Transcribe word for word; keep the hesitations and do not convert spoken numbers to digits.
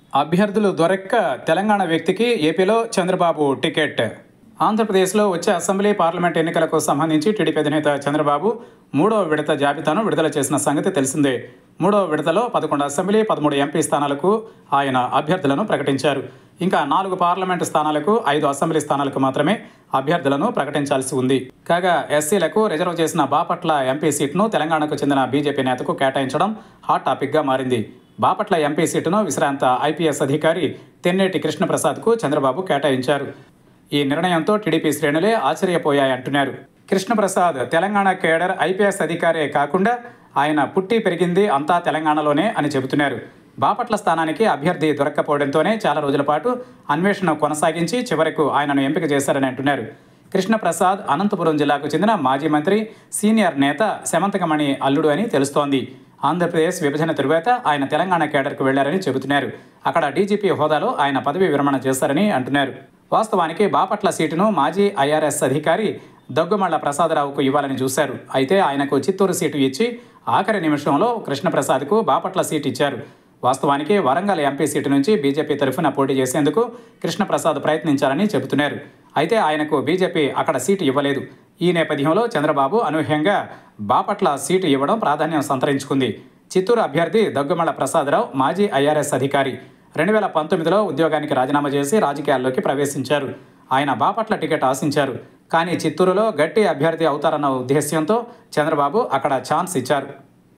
అభ్యర్థులు దొరక్క తెలంగాణ వ్యక్తికి ఏపీలో చంద్రబాబు టికెట్. ఆంధ్రప్రదేశ్లో వచ్చే అసెంబ్లీ, పార్లమెంట్ ఎన్నికలకు సంబంధించి టీడీపీ అధినేత చంద్రబాబు మూడవ విడత జాబితాను విడుదల చేసిన సంగతి తెలిసిందే. మూడవ విడతలో పదకొండు అసెంబ్లీ, పదమూడు ఎంపీ స్థానాలకు ఆయన అభ్యర్థులను ప్రకటించారు. ఇంకా నాలుగు పార్లమెంటు స్థానాలకు, ఐదు అసెంబ్లీ స్థానాలకు మాత్రమే అభ్యర్థులను ప్రకటించాల్సి ఉంది. కాగా ఎస్సీలకు రిజర్వ్ చేసిన బాపట్ల ఎంపీ సీట్ను తెలంగాణకు చెందిన బీజేపీ నేతకు కేటాయించడం హాట్ టాపిక్గా మారింది. బాపట్ల ఎంపీ సీటును విశ్రాంత ఐపీఎస్ అధికారి తెన్నేటి కృష్ణప్రసాద్కు చంద్రబాబు కేటాయించారు. ఈ నిర్ణయంతో టీడీపీ శ్రేణులే ఆశ్చర్యపోయాయంటున్నారు. కృష్ణప్రసాద్ తెలంగాణ కేడర్ ఐపీఎస్ అధికారే కాకుండా ఆయన పుట్టి పెరిగింది అంతా తెలంగాణలోనే అని చెబుతున్నారు. బాపట్ల స్థానానికి అభ్యర్థి దొరక్కపోవడంతోనే చాలా రోజుల పాటు అన్వేషణ కొనసాగించి చివరకు ఆయనను ఎంపిక చేశారని అంటున్నారు. కృష్ణప్రసాద్ అనంతపురం జిల్లాకు చెందిన మాజీ మంత్రి, సీనియర్ నేత శమంతకమణి అల్లుడు అని తెలుస్తోంది. ఆంధ్రప్రదేశ్ విభజన తరువాత ఆయన తెలంగాణ కేడర్కు వెళ్లారని చెబుతున్నారు. అక్కడ డీజీపీ హోదాలో ఆయన పదవి విరమణ చేశారని అంటున్నారు. వాస్తవానికి బాపట్ల సీటును మాజీ ఐఆర్ఎస్ అధికారి దగ్గుమళ్ల ప్రసాదరావుకు ఇవ్వాలని చూశారు. అయితే ఆయనకు చిత్తూరు సీటు ఇచ్చి ఆఖరి నిమిషంలో కృష్ణప్రసాద్కు బాపట్ల సీటు ఇచ్చారు. వాస్తవానికి వరంగల్ ఎంపీ సీటు నుంచి బీజేపీ తరఫున పోటీ చేసేందుకు కృష్ణప్రసాద్ ప్రయత్నించారని చెబుతున్నారు. అయితే ఆయనకు బీజేపీ అక్కడ సీటు ఇవ్వలేదు. ఈ నేపథ్యంలో చంద్రబాబు అనూహ్యంగా బాపట్ల సీటు ఇవ్వడం ప్రాధాన్యం సంతరించుకుంది. చిత్తూరు అభ్యర్థి దగ్గుమళ్ల ప్రసాదరావు మాజీ ఐఆర్ఎస్ అధికారి. రెండు వేల పంతొమ్మిదిలో ఉద్యోగానికి రాజీనామా చేసి రాజకీయాల్లోకి ప్రవేశించారు. ఆయన బాపట్ల టికెట్ ఆశించారు. కానీ చిత్తూరులో గట్టి అభ్యర్థి అవుతారన్న ఉద్దేశ్యంతో చంద్రబాబు అక్కడ ఛాన్స్ ఇచ్చారు.